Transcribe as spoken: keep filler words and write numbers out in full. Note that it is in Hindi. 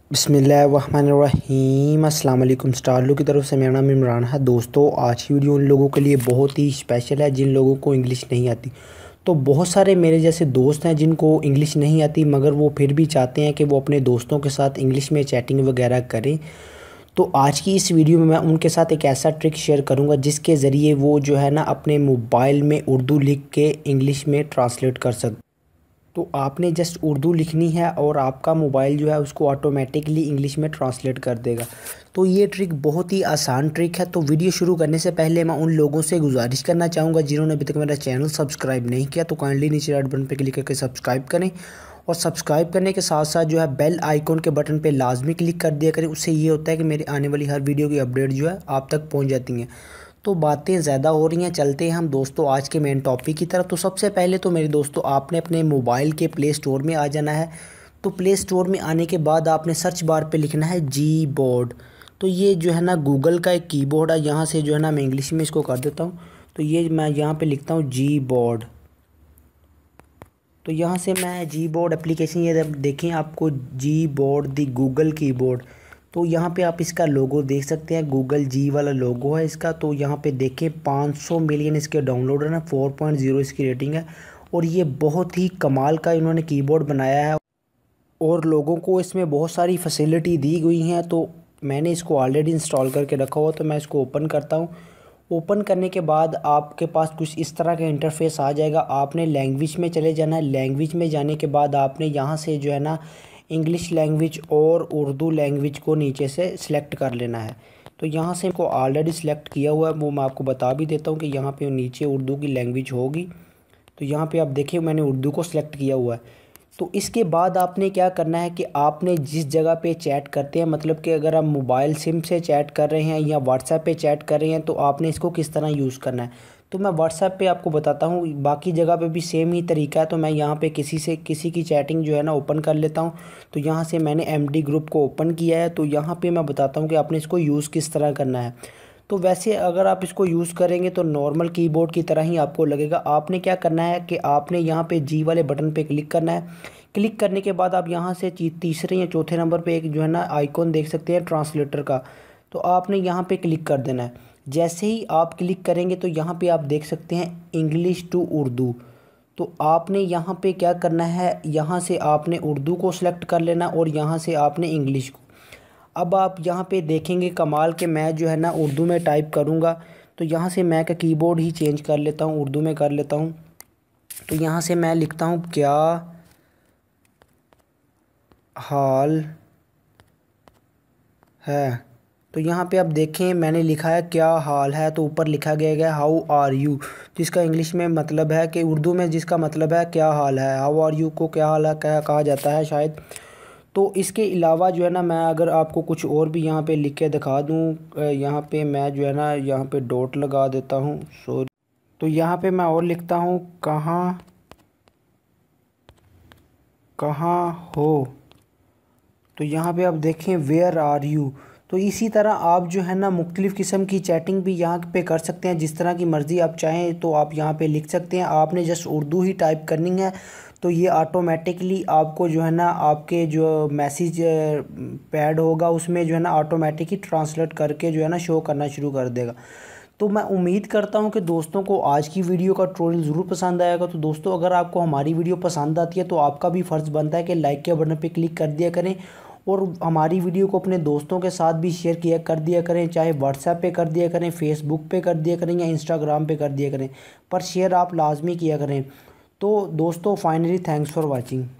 बिस्मिल्लाहिर्रहमानिर्रहीम अस्सलाम वालेकुम। स्टारलू की तरफ से मेरा नाम इमरान है। दोस्तों, आज की वीडियो उन लोगों के लिए बहुत ही स्पेशल है जिन लोगों को इंग्लिश नहीं आती। तो बहुत सारे मेरे जैसे दोस्त हैं जिनको इंग्लिश नहीं आती, मगर वो फिर भी चाहते हैं कि वो अपने दोस्तों के साथ इंग्लिश में चैटिंग वगैरह करें। तो आज की इस वीडियो में मैं उनके साथ एक ऐसा ट्रिक शेयर करूंगा जिसके ज़रिए वो जो है ना अपने मोबाइल में उर्दू लिख के इंग्लिश में ट्रांसलेट कर सकते। तो आपने जस्ट उर्दू लिखनी है और आपका मोबाइल जो है उसको ऑटोमेटिकली इंग्लिश में ट्रांसलेट कर देगा। तो ये ट्रिक बहुत ही आसान ट्रिक है। तो वीडियो शुरू करने से पहले मैं उन लोगों से गुजारिश करना चाहूँगा जिन्होंने अभी तक मेरा चैनल सब्सक्राइब नहीं किया, तो काइंडली नीचे रेड बटन पर क्लिक करके सब्सक्राइब करें और सब्सक्राइब करने के साथ साथ जो है बेल आइकॉन के बटन पे लाजमी क्लिक कर दिया करें। उससे ये होता है कि मेरी आने वाली हर वीडियो की अपडेट जो है आप तक पहुंच जाती हैं। तो बातें ज़्यादा हो रही हैं, चलते हैं हम दोस्तों आज के मेन टॉपिक की तरफ। तो सबसे पहले तो मेरे दोस्तों आपने अपने मोबाइल के प्ले स्टोर में आ जाना है। तो प्ले स्टोर में आने के बाद आपने सर्च बार पे लिखना है जी बोर्ड। तो ये जो है ना गूगल का एक कीबोर्ड है। यहाँ से जो है ना मैं इंग्लिश में इसको कर देता हूँ। तो ये मैं यहाँ पे लिखता हूँ जी बोर्ड। तो यहाँ से मैं जी बोर्ड एप्लीकेशन, ये देखें आपको Gboard the Google keyboard. तो यहाँ पे आप इसका लोगो देख सकते हैं, गूगल जी वाला लोगो है इसका। तो यहाँ पे देखें पाँच सौ मिलियन इसके डाउनलोडर हैं, चार पॉइंट ज़ीरो इसकी रेटिंग है और ये बहुत ही कमाल का इन्होंने कीबोर्ड बनाया है और लोगों को इसमें बहुत सारी फैसिलिटी दी गई हैं। तो मैंने इसको ऑलरेडी इंस्टॉल करके रखा हुआ, तो मैं इसको ओपन करता हूँ। ओपन करने के बाद आपके पास कुछ इस तरह का इंटरफेस आ जाएगा। आपने लैंग्वेज में चले जाना है। लैंग्वेज में जाने के बाद आपने यहाँ से जो है ना इंग्लिश लैंग्वेज और उर्दू लैंग्वेज को नीचे से सिलेक्ट कर लेना है। तो यहाँ से को ऑलरेडी सिलेक्ट किया हुआ है, वो मैं आपको बता भी देता हूँ कि यहाँ पे नीचे उर्दू की लैंग्वेज होगी। तो यहाँ पे आप देखिए मैंने उर्दू को सिलेक्ट किया हुआ है। तो इसके बाद आपने क्या करना है कि आपने जिस जगह पे चैट करते हैं, मतलब कि अगर आप मोबाइल सिम से चैट कर रहे हैं या व्हाट्सएप पे चैट कर रहे हैं, तो आपने इसको किस तरह यूज़ करना है। तो मैं व्हाट्सएप पे आपको बताता हूँ, बाकी जगह पे भी सेम ही तरीका है। तो मैं यहाँ पे किसी से किसी की चैटिंग जो है ना ओपन कर लेता हूँ। तो यहाँ से मैंने एमडी ग्रुप को ओपन किया है। तो यहाँ पे मैं बताता हूँ कि आपने इसको यूज़ किस तरह करना है। तो वैसे अगर आप इसको यूज़ करेंगे तो नॉर्मल कीबोर्ड की तरह ही आपको लगेगा। आपने क्या करना है कि आपने यहाँ पे जी वाले बटन पे क्लिक करना है। क्लिक करने के बाद आप यहाँ से तीसरे या चौथे नंबर पे एक जो है ना आइकॉन देख सकते हैं ट्रांसलेटर का। तो आपने यहाँ पे क्लिक कर देना है। जैसे ही आप क्लिक करेंगे तो यहाँ पे आप देख सकते हैं इंग्लिश टू उर्दू। तो आपने यहाँ पे क्या करना है, यहाँ से आपने उर्दू को सिलेक्ट कर लेना और यहाँ से आपने इंग्लिश को। अब आप यहाँ पे देखेंगे कमाल के मैं जो है ना उर्दू में टाइप करूँगा। तो यहाँ से मैं का कीबोर्ड ही चेंज कर लेता हूँ, उर्दू में कर लेता हूँ। तो यहाँ से मैं लिखता हूँ क्या हाल है। तो यहाँ पे आप देखें मैंने लिखा है क्या हाल है, तो ऊपर लिखा गया है हाउ आर यू, जिसका इंग्लिश में मतलब है कि उर्दू में जिसका मतलब है क्या हाल है। हाउ आर यू को क्या हाल है क्या कहा जाता है शायद। तो इसके अलावा जो है ना मैं अगर आपको कुछ और भी यहाँ पे लिख के दिखा दूँ, यहाँ पे मैं जो है ना यहाँ पे डॉट लगा देता हूँ, सॉरी। तो यहाँ पे मैं और लिखता हूँ कहाँ कहाँ हो। तो यहाँ पे आप देखें वेयर आर यू। तो इसी तरह आप जो है ना मुख्तलिफ़ किस्म की चैटिंग भी यहाँ पे कर सकते हैं, जिस तरह की मर्ज़ी आप चाहें तो आप यहाँ पे लिख सकते हैं। आपने जस्ट उर्दू ही टाइप करनी है। तो ये ऑटोमेटिकली आपको जो है ना आपके जो मैसेज पैड होगा उसमें जो है ना ऑटोमेटिक ही ट्रांसलेट करके जो है ना शो करना शुरू कर देगा। तो मैं उम्मीद करता हूं कि दोस्तों को आज की वीडियो का ट्यूटोरियल ज़रूर पसंद आएगा। तो दोस्तों अगर आपको हमारी वीडियो पसंद आती है तो आपका भी फ़र्ज़ बनता है कि लाइक के बटन पे क्लिक कर दिया करें और हमारी वीडियो को अपने दोस्तों के साथ भी शेयर किया कर दिया करें, चाहे व्हाट्सएप पे कर दिया करें, फेसबुक पे कर दिया करें या इंस्टाग्राम पे कर दिया करें, पर शेयर आप लाजमी किया करें। तो दोस्तों फाइनली थैंक्स फॉर वॉचिंग।